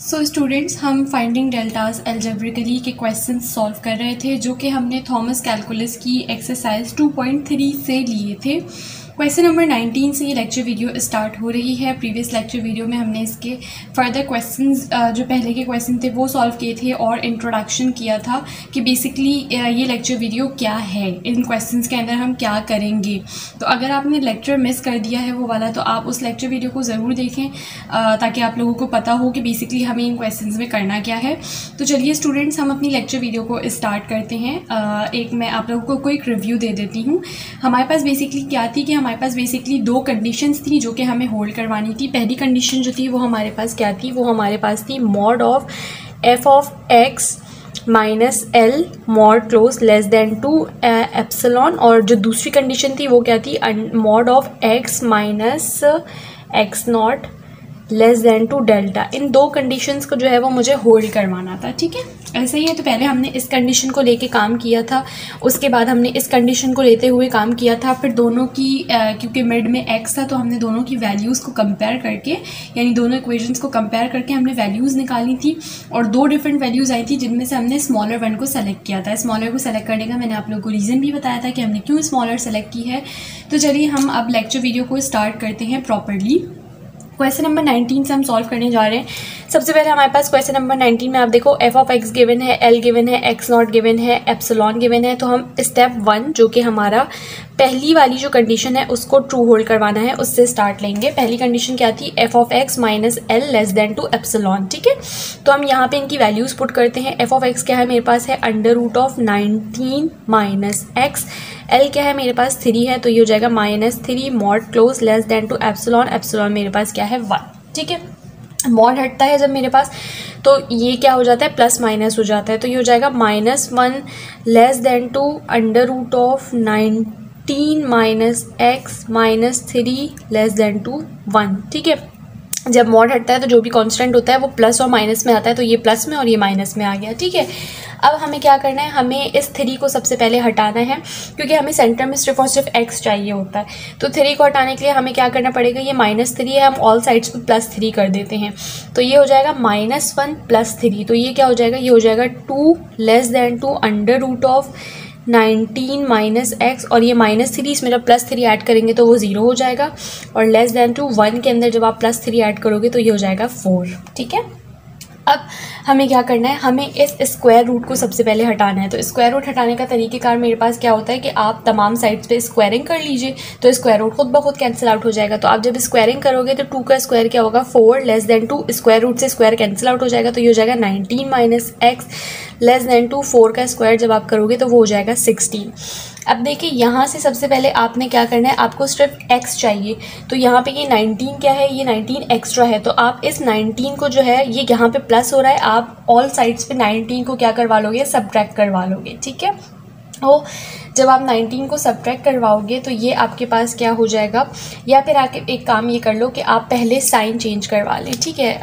सो students, हम finding deltas algebraically के questions solve कर रहे थे जो कि हमने थॉमस कैलकुलस की एक्सरसाइज 2.3 से लिए थे। क्वेश्चन नंबर 19 से ये लेक्चर वीडियो स्टार्ट हो रही है। प्रीवियस लेक्चर वीडियो में हमने इसके फर्दर क्वेश्चंस जो पहले के क्वेश्चन थे वो सॉल्व किए थे और इंट्रोडक्शन किया था कि बेसिकली ये लेक्चर वीडियो क्या है, इन क्वेश्चंस के अंदर हम क्या करेंगे। तो अगर आपने लेक्चर मिस कर दिया है वो वाला, तो आप उस लेक्चर वीडियो को ज़रूर देखें ताकि आप लोगों को पता हो कि बेसिकली हमें इन क्वेश्चंस में करना क्या है। तो चलिए स्टूडेंट्स, हम अपनी लेक्चर वीडियो को स्टार्ट करते हैं। एक मैं आप लोगों को क्विक रिव्यू दे देती हूँ। हमारे पास बेसिकली क्या थी कि हमारे पास बेसिकली दो कंडीशंस थी जो कि हमें होल्ड करवानी थी। पहली कंडीशन जो थी वो हमारे पास क्या थी, वो हमारे पास थी mod of F of x minus L mod close less than to epsilon, और जो दूसरी कंडीशन थी वो क्या थी, mod of x minus x not less than to delta. इन दो कंडीशंस को जो है वो मुझे होल्ड करवाना था। ठीक है, ऐसे ही है। तो पहले हमने इस कंडीशन को लेके काम किया था, उसके बाद हमने इस कंडीशन को लेते हुए काम किया था। फिर दोनों की क्योंकि मिड में एक्स था तो हमने दोनों की वैल्यूज़ को कंपेयर करके, यानी दोनों इक्वेशंस को कंपेयर करके हमने वैल्यूज़ निकाली थी और दो डिफरेंट वैल्यूज़ आई थी जिनमें से हमने स्मॉलर वन को सेलेक्ट किया था। स्मॉलर को सेलेक्ट करने का मैंने आप लोगों को रीज़न भी बताया था कि हमने क्यों स्मॉलर सेलेक्ट की है। तो चलिए हम अब लेक्चर वीडियो को स्टार्ट करते हैं प्रॉपरली। क्वेश्चन नंबर 19 से हम सॉल्व करने जा रहे हैं। सबसे पहले हमारे पास क्वेश्चन नंबर 19 में आप देखो एफ ऑफ एक्स गिवन है, एल गिवन है, एक्स नॉट गिवन है, एप्सिलॉन गिवन है। तो हम स्टेप 1 जो कि हमारा पहली वाली जो कंडीशन है उसको ट्रू होल्ड करवाना है, उससे स्टार्ट लेंगे। पहली कंडीशन क्या थी, F of x minus L less than to epsilon. ठीक है, तो हम यहाँ पे इनकी वैल्यूज पुट करते हैं। एफ ऑफ एक्स क्या है मेरे पास है under root of 19 minus X. L क्या है मेरे पास 3 है, तो ये हो जाएगा -3 mod close less than to epsilon. Epsilon मेरे पास क्या है 1। ठीक है, मॉड हटता है जब मेरे पास, तो ये क्या हो जाता है प्लस माइनस हो जाता है, तो ये हो जाएगा -1 less than to under root of 19 minus x -3 less than to 1। ठीक है, जब मॉड हटता है तो जो भी कांस्टेंट होता है वो प्लस और माइनस में आता है, तो ये प्लस में और ये माइनस में आ गया। ठीक है, अब हमें क्या करना है, हमें इस 3 को सबसे पहले हटाना है क्योंकि हमें सेंटर में सिर्फ और सिर्फ x चाहिए होता है। तो 3 को हटाने के लिए हमें क्या करना पड़ेगा, ये -3 है, हम ऑल साइड्स पे +3 कर देते हैं, तो ये हो जाएगा -1 + 3। तो ये क्या हो जाएगा, ये हो जाएगा 2 less than to under root of 19 minus x, और ये -3 इसमें जब +3 ऐड करेंगे तो वो 0 हो जाएगा, और लेस देन टू 1 के अंदर जब आप +3 ऐड करोगे तो ये हो जाएगा 4। ठीक है, अब हमें क्या करना है, हमें इस स्क्वायर रूट को सबसे पहले हटाना है। तो स्क्वायर रूट हटाने का तरीक़ेकार मेरे पास क्या होता है कि आप तमाम साइड्स पे स्क्वायरिंग कर लीजिए, तो स्क्वायर रूट खुद ब खुद कैंसिल आउट हो जाएगा। तो आप जब स्क्वायरिंग करोगे तो 2 का स्क्वायर क्या होगा 4 लेस देन 2, स्क्वायर रूट से स्क्वायर कैंसिल आउट हो जाएगा, तो ये हो जाएगा 19 minus x less than to 4 का स्क्वायर जब आप करोगे तो वो हो जाएगा 16। अब देखिए यहाँ से सबसे पहले आपने क्या करना है, आपको सिर्फ x चाहिए। तो यहाँ पे ये 19 क्या है, ये 19 एक्स्ट्रा है, तो आप इस 19 को जो है ये यहाँ पे प्लस हो रहा है, आप ऑल साइड्स पे 19 को क्या करवा लोगे, सब्ट्रैक्ट करवा लोगे। ठीक है, तो जब आप 19 को सब्ट्रैक्ट करवाओगे तो ये आपके पास क्या हो जाएगा, या फिर आके एक काम ये कर लो कि आप पहले साइन चेंज करवा लें। ठीक है,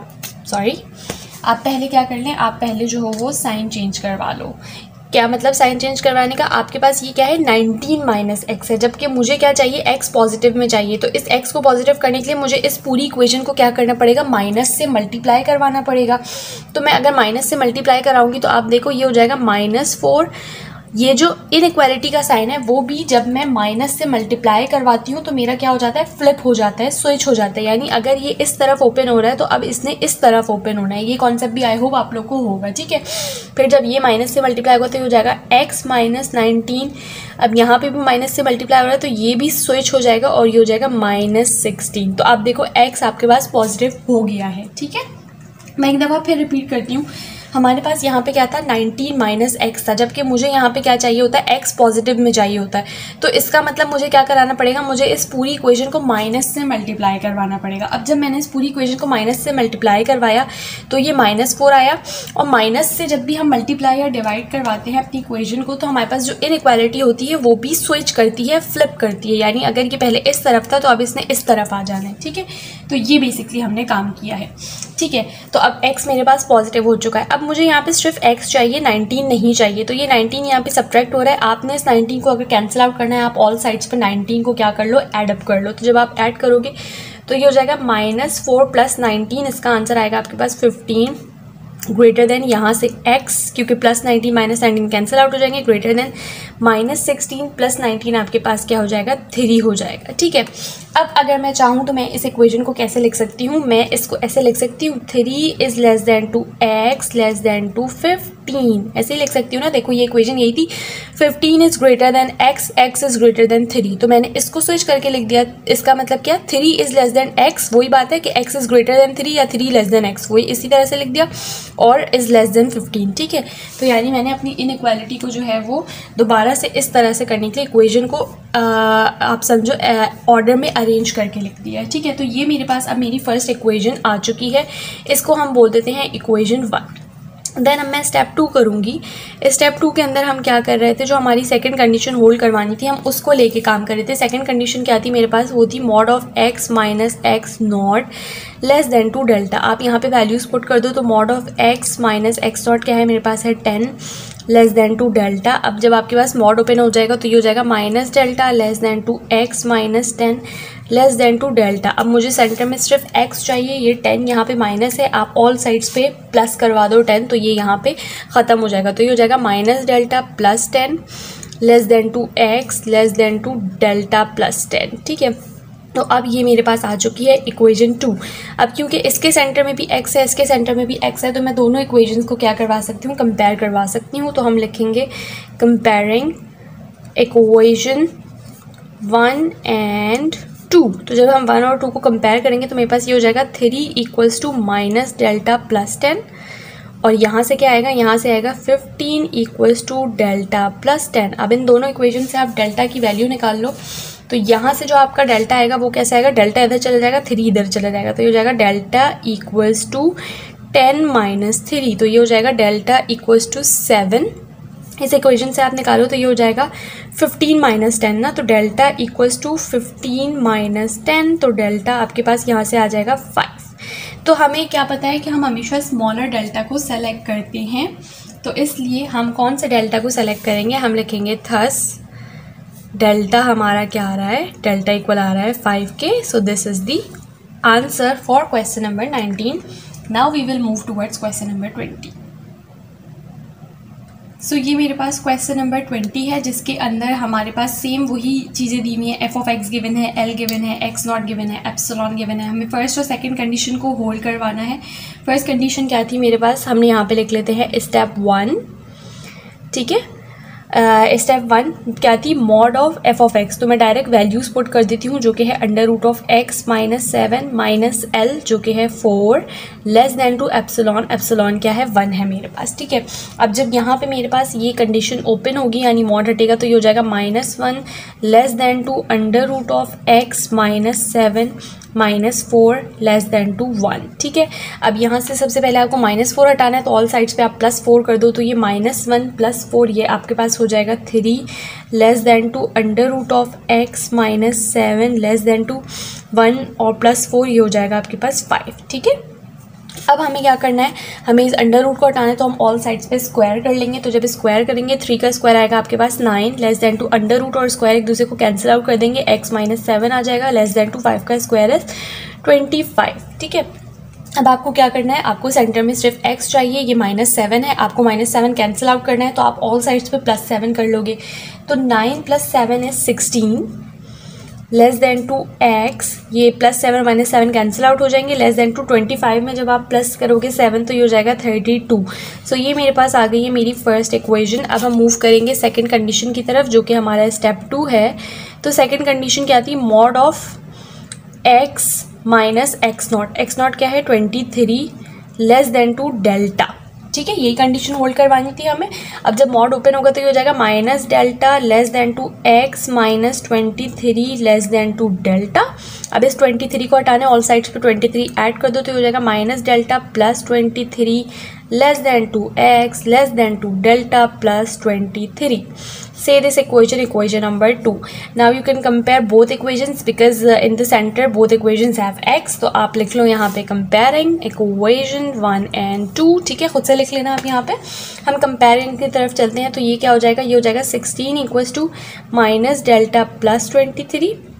आप पहले क्या कर लें, आप पहले जो हो वो साइन चेंज करवा लो। क्या मतलब साइन चेंज करवाने का, आपके पास ये क्या है 19 माइनस एक्स है, जबकि मुझे क्या चाहिए x पॉजिटिव में चाहिए। तो इस x को पॉजिटिव करने के लिए मुझे इस पूरी इक्वेशन को क्या करना पड़ेगा, माइनस से मल्टीप्लाई करवाना पड़ेगा। तो मैं अगर माइनस से मल्टीप्लाई कराऊंगी तो आप देखो ये हो जाएगा -4। ये जो इनइक्वालिटी का साइन है वो भी जब मैं माइनस से मल्टीप्लाई करवाती हूँ तो मेरा क्या हो जाता है, फ्लिप हो जाता है, स्विच हो जाता है। यानी अगर ये इस तरफ ओपन हो रहा है तो अब इसने इस तरफ ओपन होना है। ये कॉन्सेप्ट भी आई होप आप लोग को होगा। ठीक है, फिर जब ये माइनस से मल्टीप्लाई होगा तो ये हो जाएगा x माइनस 19। अब यहाँ पे भी माइनस से मल्टीप्लाई हो रहा है तो ये भी स्विच हो जाएगा और ये हो जाएगा -16। तो आप देखो x आपके पास पॉजिटिव हो गया है। ठीक है, मैं एक दफ़ा फिर रिपीट करती हूँ। हमारे पास यहाँ पे क्या था 19 माइनस एक्स था, जबकि मुझे यहाँ पे क्या चाहिए होता है, x पॉजिटिव में चाहिए होता है। तो इसका मतलब मुझे क्या कराना पड़ेगा, मुझे इस पूरी इक्वेशन को माइनस से मल्टीप्लाई करवाना पड़ेगा। अब जब मैंने इस पूरी इक्वेशन को माइनस से मल्टीप्लाई करवाया तो ये -4 आया, और माइनस से जब भी हम मल्टीप्लाई या डिवाइड करवाते हैं अपनी इक्वेशन को तो हमारे पास जो इनइक्वालिटी होती है वो भी स्विच करती है, फ्लिप करती है। यानी अगर ये पहले इस तरफ था तो अब इसने इस तरफ आ जाना है। ठीक है, तो ये बेसिकली हमने काम किया है। ठीक है, तो अब x मेरे पास पॉजिटिव हो चुका है। अब मुझे यहाँ पे सिर्फ x चाहिए, 19 नहीं चाहिए, तो ये 19 यहाँ पे सब्ट्रैक्ट हो रहा है। आपने इस 19 को अगर कैंसिल आउट करना है, आप ऑल साइड्स पे 19 को क्या कर लो, ऐड अप कर लो। तो जब आप ऐड करोगे तो ये हो जाएगा -4 + 19, इसका आंसर आएगा आपके पास 15 ग्रेटर देन यहाँ से x, क्योंकि +19 -19 कैंसिल आउट हो जाएंगे, ग्रेटर देन -16 + 19 आपके पास क्या हो जाएगा 3 हो जाएगा। ठीक है, अब अगर मैं चाहूँ तो मैं इस इक्वेशन को कैसे लिख सकती हूँ, मैं इसको ऐसे लिख सकती हूँ 3 = x <2 15, ऐसे ही लिख सकती हूँ ना। देखो ये इक्वेशन यही थी, 15 = x, x > 3, तो मैंने इसको स्विच करके लिख दिया। इसका मतलब क्या, 3 = x, वही बात है कि x > 3 या 3 < x, वही इसी तरह से लिख दिया, और < 15। ठीक है, तो यानी मैंने अपनी इनइक्वालिटी को जो है वो दोबारा से इस तरह से करने के लिए इक्वेशन को आप समझो ऑर्डर में अरेंज करके लिख दिया है। ठीक है, तो ये मेरे पास अब मेरी फर्स्ट इक्वेशन आ चुकी है, इसको हम बोल देते हैं इक्वेशन 1। देन अब मैं स्टेप 2 करूँगी। स्टेप 2 के अंदर हम क्या कर रहे थे, जो हमारी सेकंड कंडीशन होल्ड करवानी थी हम उसको लेके काम कर रहे थे। सेकंड कंडीशन क्या थी मेरे पास, वो थी mod of x - x0 < 2 delta. आप यहाँ पे वैल्यूज़ पुट कर दो, तो mod of x - x0 क्या है मेरे पास है 10 < 2 डेल्टा। अब जब आपके पास मॉड ओपन हो जाएगा तो ये हो जाएगा -डेल्टा < 2 x - 10 < 2 डेल्टा। अब मुझे सेंटर में सिर्फ x चाहिए, ये 10 यहाँ पे माइनस है, आप ऑल साइड्स पे प्लस करवा दो 10, तो ये यहाँ पे ख़त्म हो जाएगा। तो ये हो जाएगा -डेल्टा + 10 < 2 x < 2 डेल्टा + 10। ठीक है, तो अब ये मेरे पास आ चुकी है इक्वेशन 2। अब क्योंकि इसके सेंटर में भी x है, इसके सेंटर में भी x है, तो मैं दोनों इक्वेशंस को क्या करवा सकती हूँ, कंपेयर करवा सकती हूँ। तो हम लिखेंगे कंपेयरिंग इक्वेशन 1 एंड 2। तो जब हम 1 और 2 को कंपेयर करेंगे तो मेरे पास ये हो जाएगा 3 = -डेल्टा + 10, और यहाँ से क्या आएगा, यहाँ से आएगा 15 = डेल्टा + 10। अब इन दोनों इक्वेशन से आप डेल्टा की वैल्यू निकाल लो, तो यहाँ से जो आपका डेल्टा आएगा वो कैसे आएगा, डेल्टा इधर चला जाएगा, 3 इधर चला जाएगा, तो ये हो जाएगा डेल्टा = 10 - 3, तो ये हो जाएगा डेल्टा = 7। इस इक्वेशन से आप निकालो तो ये हो जाएगा 15 - 10 ना, तो डेल्टा = 15 - 10, तो डेल्टा आपके पास यहाँ से आ जाएगा 5। तो हमें क्या पता है कि हम हमेशा स्मॉलर डेल्टा को सेलेक्ट करते हैं, तो इसलिए हम कौन से डेल्टा को सेलेक्ट करेंगे, हम लिखेंगे थस डेल्टा हमारा क्या आ रहा है, डेल्टा इक्वल आ रहा है 5 के। So this is the answer for question number 19। Now we will move towards question number 20। So ये मेरे पास क्वेश्चन नंबर 20 है, जिसके अंदर हमारे पास सेम वही चीज़ें दी हुई हैं। f(x) गिवन है, l गिवन है, x0 गिवन है, एप्सिलॉन गिवन है। हमें फर्स्ट और सेकंड कंडीशन को होल्ड करवाना है। फर्स्ट कंडीशन क्या थी मेरे पास, हमने यहाँ पे लिख लेते हैं स्टेप 1। ठीक है, स्टेप 1 क्या थी, mod of f(x), तो मैं डायरेक्ट वैल्यूज़ पुट कर देती हूँ, जो कि है √(x - 7 - l), जो कि है 4 < 2 एप्सिलॉन। एप्सिलॉन क्या है 1 है मेरे पास। ठीक है, अब जब यहाँ पे मेरे पास ये कंडीशन ओपन होगी यानी मॉड हटेगा, तो ये हो जाएगा -1 < 2 √(x - 7 - 4 < 2 1। ठीक है, अब यहाँ से सबसे पहले आपको -4 हटाना है, तो ऑल साइड्स पे आप +4 कर दो, तो ये -1 + 4 ये आपके पास हो जाएगा 3 < 2 √(x - 7 < 2 1, और +4 ये हो जाएगा आपके पास 5। ठीक है, अब हमें क्या करना है, हमें इस अंडर रूट को हटाना है, तो हम ऑल साइड्स पे स्क्वायर कर लेंगे। तो जब स्क्वायर करेंगे 3 का स्क्वायर आएगा आपके पास 9 < 2 अंडर रूट और स्क्वायर एक दूसरे को कैंसिल आउट कर देंगे, x - 7 आ जाएगा < 2 5 का स्क्वायर इज 25। ठीक है, अब आपको क्या करना है, आपको सेंटर में सिर्फ x चाहिए, ये -7 है, आपको -7 कैंसिल आउट करना है, तो आप ऑल साइड्स पे +7 कर लोगे, तो 9 + 7 इज 16 < 2x, ये +7 -7 कैंसिल आउट हो जाएंगे, < 2 25 में जब आप प्लस करोगे 7 तो ये हो जाएगा 32। सो ये मेरे पास आ गई है मेरी फर्स्ट इक्वेशन। अब हम मूव करेंगे सेकंड कंडीशन की तरफ, जो कि हमारा स्टेप 2 है। तो सेकंड कंडीशन क्या थी, mod of x - x0, x0 क्या है 23 < 2 डेल्टा। ठीक है, यही कंडीशन होल्ड करवानी थी हमें। अब जब मॉड ओपन होगा तो ये हो जाएगा -डेल्टा < 2 x - 23 < 2 डेल्टा। अब इस 23 को हटाने ऑल साइड्स पे 23 ऐड कर दो, तो हो जाएगा -delta + 23 < 2 x < 2 delta + 23। Say this equation number 2. Now you can compare both equations because in the center both equations have x. तो आप लिख लो यहाँ पे comparing equation 1 and 2. ठीक है, खुद से लिख लेना आप यहाँ पे। हम comparing की तरफ चलते हैं, तो ये क्या हो जाएगा, ये हो जाएगा 16 = -डेल्टा + 23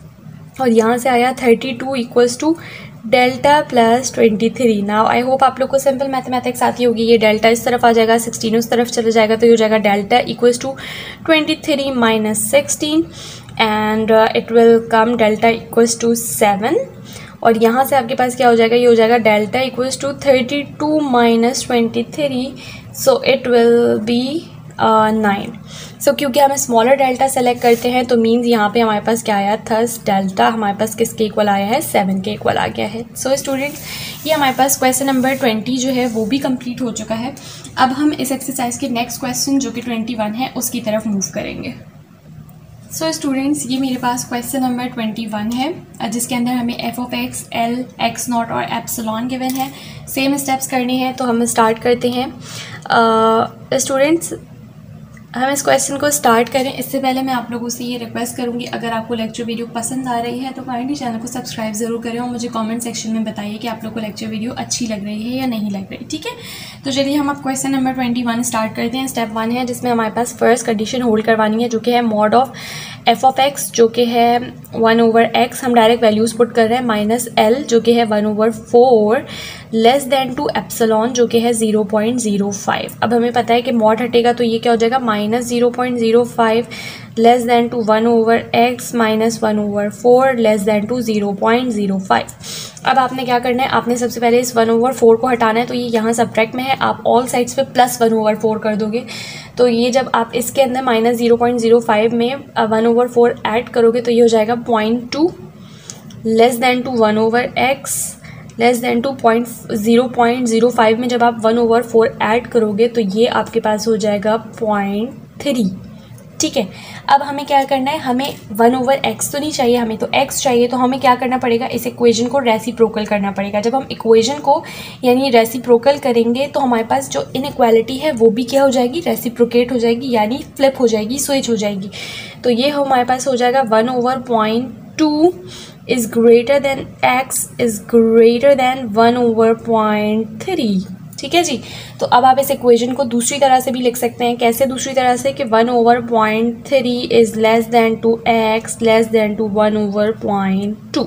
और यहाँ से आया 32 equals to delta plus 23। Now I hope आप लोग को सिंपल मैथमेटिक्स आती होगी। ये डेल्टा इस तरफ आ जाएगा, 16 उस तरफ चला जाएगा, तो ये हो जाएगा delta equals to 23 minus 16 and it will come delta equals to 7। और यहाँ से आपके पास क्या हो जाएगा, ये हो जाएगा delta equals to 32 minus 23, so it will be 9। सो क्योंकि हमें स्मॉलर डेल्टा सेलेक्ट करते हैं तो मीन्स यहाँ पे हमारे पास क्या आया था, डेल्टा हमारे पास किसके इक्वल आया है, 7 के इक्वल आ गया है। सो स्टूडेंट्स, ये हमारे पास क्वेश्चन नंबर 20 जो है वो भी कंप्लीट हो चुका है। अब हम इस एक्सरसाइज के नेक्स्ट क्वेश्चन जो कि 21 है उसकी तरफ मूव करेंगे। सो स्टूडेंट्स, ये मेरे पास क्वेश्चन नंबर 21 है जिसके अंदर हमें f of x, l, x not और एप्सिलॉन गिवन है। सेम स्टेप्स करने हैं, तो हम स्टार्ट करते हैं। स्टूडेंट्स, हम इस क्वेश्चन को स्टार्ट करें इससे पहले मैं आप लोगों से ये रिक्वेस्ट करूंगी, अगर आपको लेक्चर वीडियो पसंद आ रही है तो काइंडली चैनल को सब्सक्राइब ज़रूर करें और मुझे कमेंट सेक्शन में बताइए कि आप लोग को लेक्चर वीडियो अच्छी लग रही है या नहीं लग रही। ठीक है, तो चलिए हम अब क्वेश्चन नंबर 21 स्टार्ट करते हैं। स्टेप 1 है जिसमें हमारे पास फर्स्ट कंडीशन होल्ड करवानी है, जो कि है mod of F of x, जो कि है 1/x। हम डायरेक्ट वैल्यूज़ पुट कर रहे हैं, माइनस एल जो कि है 1/4 लेस देन टू एप्सिलॉन जो कि है 0.05। अब हमें पता है कि मॉड हटेगा तो ये क्या हो जाएगा, minus 0.05 less than to 1/x minus 1/4 less than to 0.05। अब आपने क्या करना है, आपने सबसे पहले इस 1/4 को हटाना है, तो ये यहाँ सब्ट्रैक्ट में है, आप ऑल साइड्स पे प्लस 1/4 कर दोगे। तो ये जब आप इसके अंदर माइनस 0.05 में 1/4 ऐड करोगे तो ये हो जाएगा 0.2 less than to 1/x less than to 0.05 में जब आप 1/4 ऐड करोगे तो ये आपके पास हो जाएगा 0.3। ठीक है, अब हमें क्या करना है, हमें 1/x तो नहीं चाहिए, हमें तो x चाहिए। तो हमें क्या करना पड़ेगा, इस इक्वेशन को रेसिप्रोकल करना पड़ेगा। जब हम इक्वेशन को यानी रेसिप्रोकल करेंगे तो हमारे पास जो इनइक्वालिटी है वो भी क्या हो जाएगी, रेसिप्रोकेट हो जाएगी, यानी फ्लिप हो जाएगी, स्विच हो जाएगी। तो ये हमारे पास हो जाएगा 1/0.2 is greater than x is greater than 1/0.3। ठीक है जी, तो अब आप इस इक्वेशन को दूसरी तरह से भी लिख सकते हैं। कैसे दूसरी तरह से, कि 1/0.3 is less than to x less than to 1/0.2।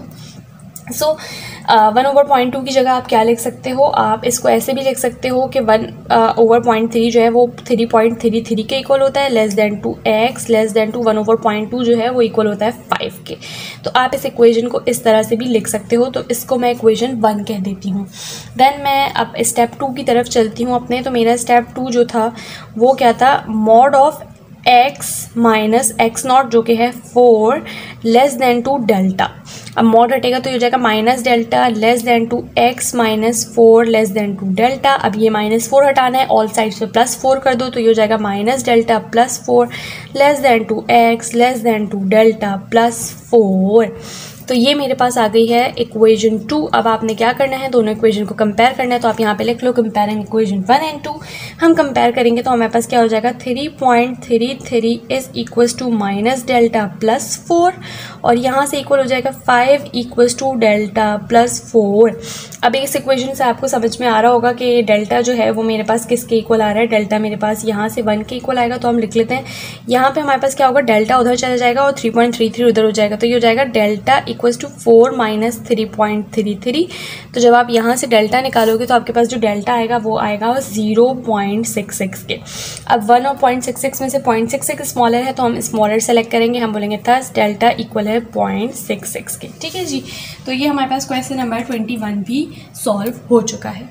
So 1/0.2 की जगह आप क्या लिख सकते हो, आप इसको ऐसे भी लिख सकते हो कि 1/0.3 जो है वो 3.33 के इक्वल होता है, less than to x less than to 1/0.2 जो है वो इक्वल होता है 5 के। तो आप इस इक्वेशन को इस तरह से भी लिख सकते हो। तो इसको मैं इक्वेशन 1 कह देती हूँ। देन मैं अब स्टेप 2 की तरफ चलती हूँ अपने। तो मेरा स्टेप 2 जो था वो क्या था, mod of x minus x not जो कि है 4 लेस देन टू डेल्टा। अब मॉड हटेगा तो ये हो जाएगा minus delta less than to x minus 4 less than to delta. अब ये -4 हटाना है, ऑल साइड्स पे +4 कर दो, तो ये हो जाएगा minus delta plus 4 less than to x less than to delta plus 4। तो ये मेरे पास आ गई है इक्वेशन 2। अब आपने क्या करना है, दोनों इक्वेशन को कंपेयर करना है। तो आप यहाँ पे लिख लो कंपेयरिंग इक्वेशन 1 एंड 2। हम कंपेयर करेंगे तो हमारे पास क्या हो जाएगा, 3.33 is equals to minus delta plus 4 और यहाँ से इक्वल हो जाएगा 5 इक्वल्स टू डेल्टा प्लस 4। अब इस इक्वेशन से आपको समझ में आ रहा होगा कि डेल्टा जो है वो मेरे पास किसके इक्वल आ रहा है, डेल्टा मेरे पास यहाँ से 1 के इक्वल आएगा। तो हम लिख लेते हैं, यहाँ पे हमारे पास क्या होगा, डेल्टा उधर चला जाएगा और 3.33 उधर हो जाएगा। तो ये हो जाएगा डेल्टा इक्वल्स टू 4 माइनस 3.33। तो जब आप यहाँ से डेल्टा निकालोगे तो आपके पास जो डेल्टा आएगा वो आएगा 0.66 के। अब 1 और 0.66 में से 0.66 स्मॉलर है तो हम स्मॉलर सेलेक्ट करेंगे, हम बोलेंगे थस डेल्टा इक्वल है 0.66 के। ठीक है जी, तो ये हमारे पास क्वेश्चन नंबर 21 भी सॉल्व हो चुका है।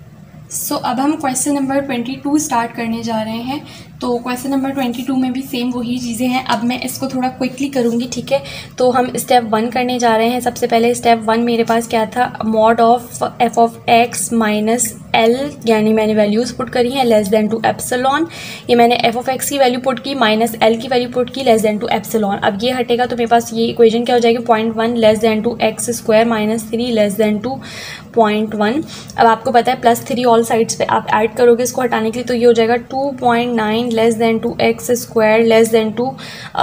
सो अब हम क्वेश्चन नंबर 22 स्टार्ट करने जा रहे हैं। तो क्वेश्चन नंबर 22 में भी सेम वही चीज़ें हैं। अब मैं इसको थोड़ा क्विकली करूँगी, ठीक है। तो हम स्टेप 1 करने जा रहे हैं। सबसे पहले स्टेप 1 मेरे पास क्या था, mod of F of x minus l, यानी मैंने वैल्यूज़ पुट करी हैं लेस देन टू एप्सिलॉन। ये मैंने एफ ऑफ एक्स की वैल्यू पुट की, माइनस एल की वैल्यू पुट की, लेस देन टू एप्सिलॉन। अब ये हटेगा तो मेरे पास ये इक्वेशन क्या हो जाएगी, 0.1 less than to x square minus 3 less than to 0.1। अब आपको पता है +3 ऑल साइड्स पे आप ऐड करोगे इसको हटाने के लिए, तो ये हो जाएगा 2.9 less than to x square less than to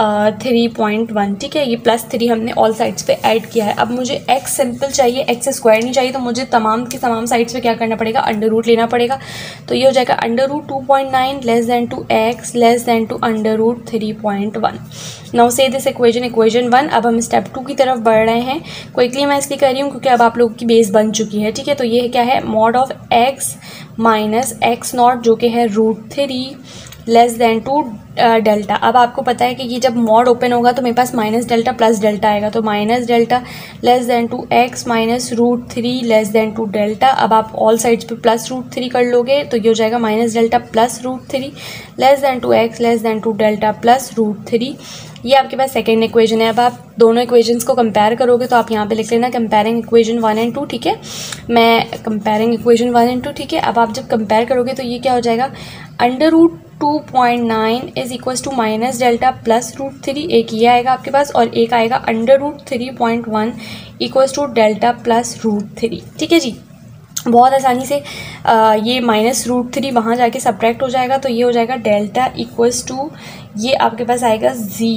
3.1। ठीक है, ये +3 हमने ऑल साइड्स पे ऐड किया है। अब मुझे एक्स सिंपल चाहिए, एक्स स्क्वायर नहीं चाहिए, तो मुझे तमाम की तमाम साइड्स पे क्या करना पड़ेगा, अंडर रूट लेना पड़ेगा। तो ये हो जाएगा under root 2.9 less than to x less than to under root 3.1। Now say this equation 1। अब हम स्टेप 2 की तरफ बढ़ रहे हैं। क्विकली मैं इसलिए कर रही हूँ क्योंकि अब आप लोगों की बेस बन चुकी है, ठीक है। तो ये क्या है, mod of x minus x not जो कि है √3 लेस देन टू डेल्टा। अब आपको पता है कि ये जब मॉड ओपन होगा तो मेरे पास माइनस डेल्टा प्लस डेल्टा आएगा, तो minus delta less than to x minus √3 less than to delta. अब आप ऑल साइड्स पे प्लस √3 कर लोगे तो ये हो जाएगा minus delta plus √3 less than to x less than to delta plus √3। ये आपके पास सेकेंड इक्वेशन है। अब आप दोनों इक्वेशंस को कंपेयर करोगे तो आप यहाँ पे लिख लेना कंपेयरिंग इक्वेशन 1 और 2, ठीक है। मैं कंपेयरिंग इक्वेशन 1 और 2, ठीक है। अब आप जब कंपेयर करोगे तो ये क्या हो जाएगा, under root 2.9 is equals to minus delta plus √3, एक ये आएगा आपके पास, और एक आएगा under root 3.1 equals to delta plus √3, ठीक है जी। बहुत आसानी से ये माइनस √3 वहाँ जाके सब्ट्रैक्ट हो जाएगा, तो ये हो जाएगा डेल्टा इक्वल्स टू, ये आपके पास आएगा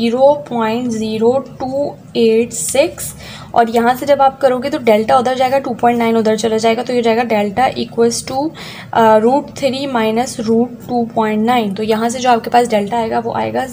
0.0286, और यहाँ से जब आप करोगे तो डेल्टा उधर जाएगा, 2.9 उधर चला जाएगा, तो ये जाएगा डेल्टा इक्वल्स टू √3 माइनस √2.9। तो यहाँ से जो आपके पास डेल्टा आएगा वो आएगा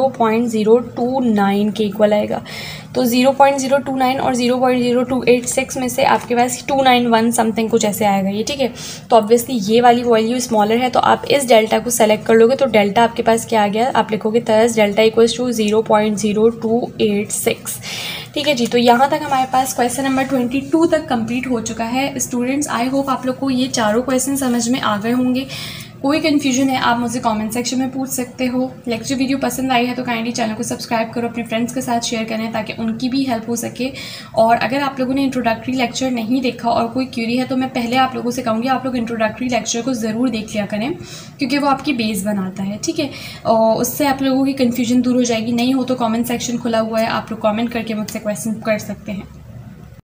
0.029 के इक्वल आएगा। तो 0.029 और 0.0286 में से आपके पास 291 समथिंग कुछ ऐसे आएगा ये, ठीक है। तो ऑब्वियसली ये वाली वैल्यू स्मॉलर है, तो आप इस डेल्टा को सेलेक्ट कर लोगे, तो डेल्टा आपके पास क्या आ गया, आप लिखोगे थर्स डेल्टा इक्वल्स टू 0.0286, ठीक है जी। तो यहाँ तक हमारे पास क्वेश्चन नंबर 22 तक कंप्लीट हो चुका है। स्टूडेंट्स, आई होप आप लोग को ये चारों क्वेश्चन समझ में आ गए होंगे। कोई कन्फ्यूजन है आप मुझे कमेंट सेक्शन में पूछ सकते हो। लेक्चर वीडियो पसंद आई है तो काइंडली चैनल को सब्सक्राइब करो, अपने फ्रेंड्स के साथ शेयर करें ताकि उनकी भी हेल्प हो सके। और अगर आप लोगों ने इंट्रोडक्टरी लेक्चर नहीं देखा और कोई क्यूरी है तो मैं पहले आप लोगों से कहूँगी आप लोग इंट्रोडक्टरी लेक्चर को ज़रूर देख लिया करें, क्योंकि वो आपकी बेस बनाता है, ठीक है। और उससे आप लोगों की कन्फ्यूजन दूर हो जाएगी। नहीं हो तो कॉमेंट सेक्शन खुला हुआ है, आप लोग कॉमेंट करके मुझसे क्वेश्चन कर सकते हैं।